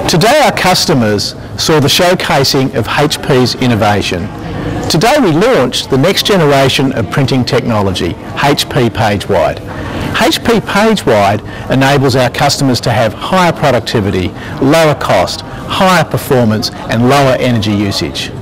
Today our customers saw the showcasing of HP's innovation. Today we launched the next generation of printing technology, HP PageWide. HP PageWide enables our customers to have higher productivity, lower cost, higher performance and lower energy usage.